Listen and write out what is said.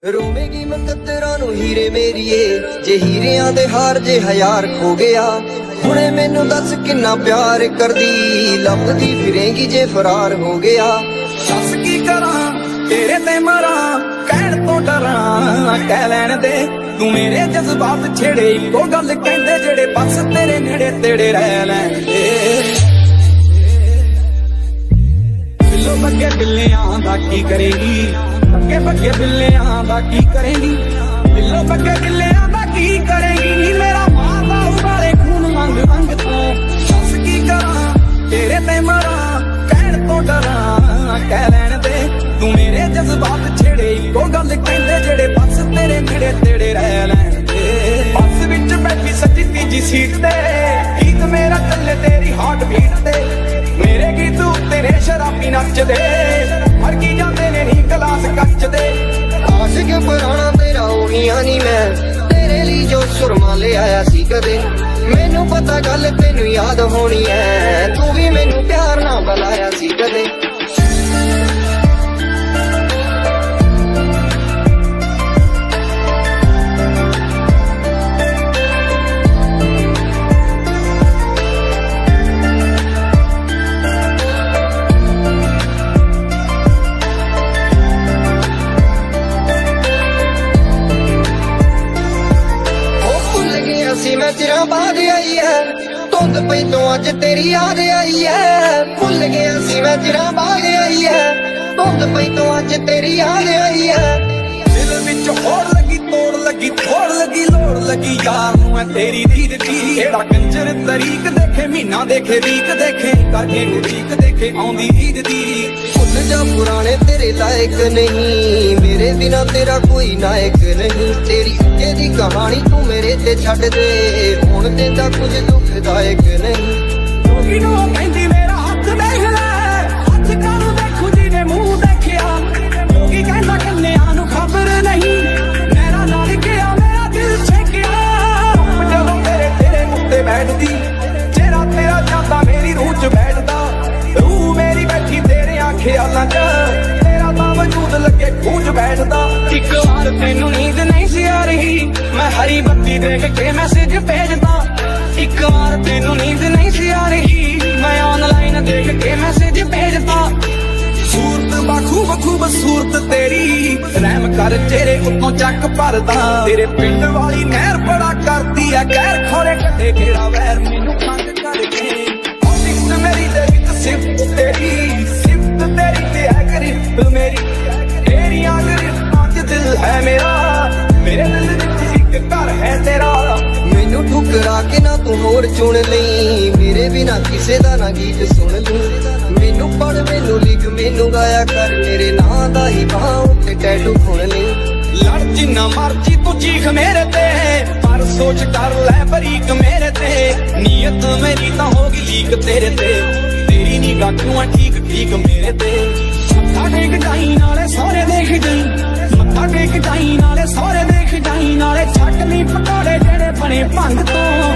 ਰੋਵੇਗੀ ਮੁਕੱਦਰਾਂ ਨੂੰ ਹੀਰੇ ਮੇਰੀਏ, ਜੇ ਹੀਰਿਆਂ ਦੇ ਹਾਰ ਜੇ ਹਜ਼ਾਰ ਖੋ ਗਿਆ। ਹੁਣੇ ਮੈਨੂੰ ਦੱਸ ਕਿੰਨਾ ਪਿਆਰ ਕਰਦੀ, ਲੱਭਦੀ ਫਿਰੇਂਗੀ ਜੇ ਫਰਾਰ ਹੋ ਗਿਆ। ਦੱਸ ਕੀ ਕਰਾਂ ਤੇਰੇ ਤੇ ਮਰਾਂ, ਕਹਿਣ ਤੋਂ ਡਰਾਂ ਕਹਿ ਲੈਣ ਦੇ। ਤੂੰ ਮੇਰੇ ਜਜ਼ਬਾਤ ਛੇੜੇ, ਇੱਕੋ ਗੱਲ ਕਹਿੰਦੇ ਜਿਹੜੇ ਬਸ ਤੇਰੇ ਨੇੜੇ ਤੇੜੇ ਰਹਿ ਲੈਣ ਦੇ। ਬਿੱਲੋ ਬੱਗੇ ਬਿੱਲਿਆਂ ਦਾ ਕੀ ਕਰੇਗੀ, ਬੱਗੇ ਬੱਗੇ ਬਿੱਲਿਆਂ ਦਾ ਕੀ ਕਰੇਗੀ, ਬਿੱਲੋ ਬੱਗੇ ਬਿੱਲਿਆਂ ਦਾ ਕੀ ਕਰੇਗੀ। ਨੀ ਮੇਰਾ ਮਾਰਦਾ ਉਬਾਲੇ ਖੂਨ ਮੰਗ ਮੰਗ ਤੋਂ। ਦੱਸ ਕੀ ਕਰਾਂ ਤੇਰੇ ਤੇ ਮਰਾਂ, ਕਹਿਣ ਤੋਂ ਡਰਾਂ ਕਹਿ ਲੈਣ ਦੇ। ਤੂੰ ਮੇਰੇ ਜਜ਼ਬਾਤ ਛੇੜੇ, ਇੱਕੋ ਗੱਲ ਕਹਿੰਦੇ ਜਿਹੜੇ ਬਸ ਤੇਰੇ ਨੇੜੇ ਤੇੜੇ ਰਹਿ ਲੈਣ ਦੇ। ਬੱਸ ਵਿੱਚ ਬੈਠੀ ਸੱਜੀ ਤੀਜੀ ਸੀਟ ਤੇ, ਗੀਤ ਮੇਰਾ ਚੱਲੇ ਤੇਰੀ ਹਾਰਟ ਬੀਟ ਤੇ। ਮੇਰੇ ਗੀਤ ਤੇਰੇ ਸ਼ਰਾਬੀ ਨੱਚਦੇ, ਹਰ ਕੀ ਜਾਂਦੇ ਨੇ ਨੀ ਗਲਾਸ ਕੱਚ ਦੇ। ਆਸ਼ਿਕ ਪੁਰਾਣਾ ਤੇਰਾ ਹੋਈਆਂ ਨੀ ਮੈਂ, ਤੇਰੇ ਲਈ ਜੋ ਸੁਰਮਾ ਲੈ ਆਇਆ ਸੀ ਕਦੇ। ਮੈਨੂੰ ਪਤਾ ਗੱਲ ਤੈਨੂੰ ਯਾਦ ਹੋਣੀ ਐ, ਤੂੰ ਵੀ ਮੈਨੂੰ ਪਿਆਰ ਨਾਲ ਬੁਲਾਇਆ ਸੀ ਕਦੇ। ਮੈਂ ਚਿਰਾਂ ਬਾਅਦ ਆਈ ਐ, ਧੁੰਦ ਪਈ ਤੋਂ ਅੱਜ ਤੇਰੀ ਯਾਦ ਆਈ ਐ। ਭੁੱਲ ਗਿਆ ਸੀ ਮੈਂ ਚਿਰਾਂ ਬਾਅਦ ਆਈ ਐ, ਧੁੰਦ ਪਈ ਤੋਂ ਅੱਜ ਤੇਰੀ ਯਾਦ ਆਈ ਐ। ਦਿਲ ਵਿੱਚ ਹੋੜ ਲੱਗੀ ਤੋੜ ਲੱਗੀ ਥੋੜ ਲੱਗੀ ਲੋੜ ਲੱਗੀ, ਯਾਰ ਨੂੰ ਐ ਤੇਰੀ ਰੀਤ ਦੀ। ਜਿਹੜਾ ਕੰਜਰ ਤਰੀਕ ਦੇਖੇ ਮਹੀਨਾ ਦੇਖੇ ਰੀਕ ਦੇਖੇ, ਕਰਕੇ ਉਡੀਕ ਦੇਖੇ ਆਉਂਦੀ ਈਦ ਦੀ। ਭੁੱਲ ਜਾ ਪੁਰਾਣੇ ਤੇਰੇ ਲਾਇਕ ਨਹੀਂ, ਮੇਰੇ ਬਿਨਾ ਤੇਰਾ ਕੋਈ ਨਾਇਕ ਨਹੀਂ। ਤੇਰੀ ਅੱਗੇ ਦੀ ਕਹਾਣੀ ਤੂੰ ਮੇਰੇ ਤੇ ਛੱਡ ਦੇ, ਹੁਣ ਦਿੰਦਾ ਕੁਝ ਦੁਖਦਾਇਕ ਨਹੀਂ। ਲੋਕੀ ਨੂੰ ਕਹਿੰਦੀ ਮੇਰਾ ਹੱਥ ਦੇਖ ਲੈ, ਹੱਥ ਕਾਹਨੂੰ ਦੇਖੂ ਜਿਹਨੇ ਮੂੰਹ ਦੇਖਿਆ। ਲੋਕੀ ਕਹਿੰਦਾ ਕੰਨਿਆਂ ਨੂੰ ਖਬਰ ਨਹੀਂ, ਮੇਰਾ ਨਾਲ ਗਿਆ ਮੇਰਾ ਦਿਲ ਛੇਕਿਆ। ਜਦੋਂ ਤੇਰੇ ਤੇਰੇ ਉੱਤੇ ਬੈਠਦੀ, ਚਿਹਰਾ ਤੇਰਾ ਜਾਂਦਾ ਮੇਰੀ ਰੂਹ ਚ ਬੈਠਦਾ। ਰੂਹ ਮੇਰੀ ਬੈਠੀ ਤੇਰੇ ਖਿਆਲਾਂ ਚ, ਤੇਰਾ ਤਾਂ ਵਜੂਦ ਲੱਗੇ ਖੂਹ ਚ ਬੈਠਦਾ। ਇੱਕ ਵਾਰ ਤੈਨੂੰ ਨੀਂਦ ਨਹੀਂ ਸੀ ਆ ਰਹੀ, ਮੈਂ ਹਰੀ ਬੱਤੀ ਦੇਖ ਕੇ ਮੈਸੇਜ ਭੇਜਦਾ। ਇੱਕ ਵਾਰ ਤੈਨੂੰ ਨੀਂਦ ਨਹੀਂ ਸੀ ਆ ਰਹੀ, ਮੈਂ ਆਨਲਾਈਨ ਦੇਖ ਕੇ ਮੈਸੇਜ ਭੇਜਦਾ। ਸੂਰਤ ਬਾਖੂ ਬਖੂਬ ਸੂਰਤ ਤੇਰੀ, ਰਹਿਮ ਕਰ ਚਿਹਰੇ ਉੱਤੋਂ ਚੱਕ ਭਰਦਾ। ਤੇਰੇ ਪਿੰਡ ਵਾਲੀ ਨਹਿਰ ਬੜਾ ਕਰਦੀ ਐ ਕਹਿਰ, ਖੋਰੇ ਕੱਢੇ ਕਿਹੜਾ ਵੈਰ ਮੈਨੂੰ ਤੰਗ ਕਰਕੇ। ਆਫਿਸ ਮੇਰੀ ਦੇ ਵਿੱਚ ਸਿਫਤ ਤੇਰੀ, ਸਿਫਤ ਤੇਰੀ ਤੇ ਹੈ ਗਰਿਫਤ ਮੇਰੀ। ਤੇਰੀਆਂ ਗਰਿਫਤਾਂ ਚ ਦਿਲ ਹੈ ਮੇਰਾ, ਮੇਰੇ ਦਿਲ ਵਿੱਚ ਇੱਕ ਘਰ ਹੈ ਤੇਰਾ। ਮੈਨੂੰ ਠੁਕਰਾ ਕੇ ਨਾ ਤੂੰ ਹੋਰ ਚੁਣ ਲਈ, ਮੇਰੇ ਬਿਨਾ ਕਿਸੇ ਦਾ ਨਾ ਗੀਤ ਸੁਣ ਲਈ। ਮੈਨੂੰ ਪੜ ਮੈਨੂੰ ਲਿਖ ਮੈਨੂੰ ਗਾਇਆ ਕਰ, ਮੇਰੇ ਨਾਂ ਦਾ ਹੀ ਬਾਹਾਂ ਉੱਤੇ ਟੈਟੂ ਖੁਣ ਲਈ। ਲੜ ਜਿੰਨਾ ਮਰਜੀ ਤੂੰ ਚੀਖ ਮੇਰੇ ਤੇ, ਪਰ ਸੋਚ ਕਰ ਲੈ ਬਰੀਕ ਮੇਰੇ ਤੇ। ਨੀਅਤ ਮੇਰੀ ਤਾਂ ਹੋ ਗਈ ਲੀਕ ਤੇਰੇ ਤੇ, ਤੇਰੀ ਨਿਗਾਹ ਕਿਉਂ ਆ ਠੀਕ ਠੀਕ ਮੇਰੇ ਤੇ। ਮੱਥਾ ਟੇਕ ਜਾਈ ਨਾਲੇ ਸਾਰੇ ਦੇਖ ਜਾਈ, ਮੱਥਾ ਟੇਕ ਜਾਈ ਨਾਲੇ ਸਾਰੇ ਦੇਖ ਜਾਈ। ਨਾਲੇ ਛੱਡ ਲਈ ਪਕੌੜੇ ਜਿਹੜੇ ਬਣੇ ਭੰਗ ਤੋਂ।